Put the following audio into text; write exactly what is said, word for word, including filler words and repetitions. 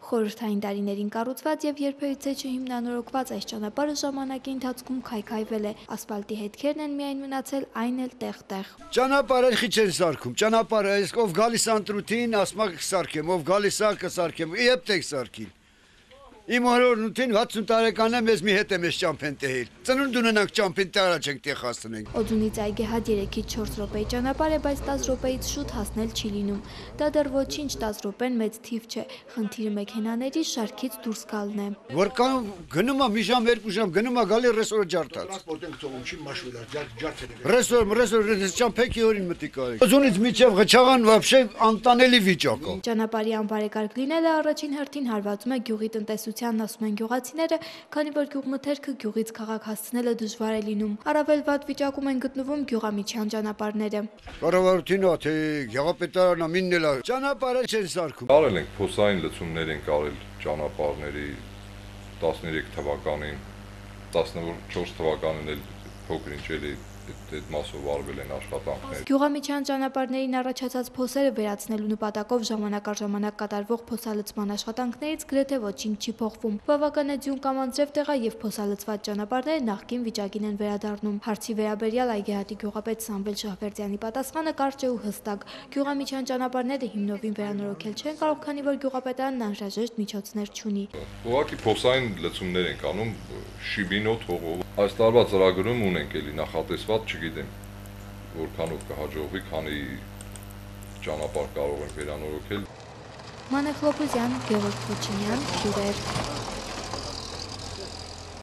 Խորհրդային տարիներին կառուցված եւ երբևիցե չհիմնանորոգված այս ճանապարհը ժամանակի ընթացքում քայքայվել է, ասֆալտի հետքերն են միայն մնացել, այն էլ տեղ-տեղ։ Ճանապարհը խիչ են սարքում, ճանապարհը այս ով գալիս անտրուտին, ասма կսարքեմ, ով գալիս ա կսարքեմ, իեպ տեղ սարքին։ Իմ օրորնութին վաթսուն տարեկան է մեզ մի հետ է մեզ ճամփեն տեհել։ Ծնունդ ունենանք ճամփեն տե առաջ ենք տեղ հասնենք։ Օձունից այգեհատ երեքից չորս րոպեի ճանապարհ է, բայց տասը րոպեից շուտ հասնել չի լինում։ Դա դեռ ոչինչ տասը րոպեն մեծ թիվ չէ։ Խնդիրը մեքենաների շարքից դուրս գալն է։ Որքան գնում է մի ժամ, երկու ժամ, գնում է գալի ռեսորը ջարդած։ Ռեսոր, ռեսոր ճամփեքի օրին մտի կարի։ Օձունից միջև Ղչաղան вообще անտանելի վիճակը։ Ճանապարհի անբարեկարգ լինելը առաջին հերթին հարվածում է գյուղի տնտեսությանն, ասում են գյուղացիները, քանի որ գյուղմթերքը գյուղից քաղաք հասցնելը դժվար է լինում։ Առավել վատ վիճակում են գտնվում գյուղամիջյան ճանապարհները։ Կառավարությունն է, թե գյուղապետարանն է, մինն է, ճանապարհը չեն սարքում։ Արել ենք փոսային լցումներ ենք արել ճանապարհների տասներեք թվականին, տասնչորս թվականին էլ փոքր ինչ էլի այդ մասով արվել են աշխատանքներ։ Գյուղամիջյան ճանապարհներին առաջացած փոսերը վերացնելու նպատակով ժամանակ առ ժամանակ կատարվող փոսալցման աշխատանքներից գրեթե ոչինչ չի փոխվում։ Բավական է ձյուն կամ անձրև տեղա եւ փոսալցված ճանապարհները նախկին վիճակին են վերադառնում։ Հարցի վերաբերյալ այգեհատի գյուղապետ Սամվել Շահվերդյանի պատասխանը կարճ է ու հստակ։ Գյուղամիջյան ճանապարհները հիմնովին վերանորոգել չեն կարող, քանի որ գյուղապետարանն անհրաժեշտ միջոցներ չունի։ Ուղղակի փոսային լցումներ ենք անում շիբինոտ հողով։ Այս տարվա ծրագրում ունենք էլի նախատեսված, չգիտեմ որքանով կհաջողվի, քանի ճանապարհ կարող ենք վերանորոգել։ Մանեխ Լոպուզյան, Գևորգ Քոչինյան, Հյուրեր։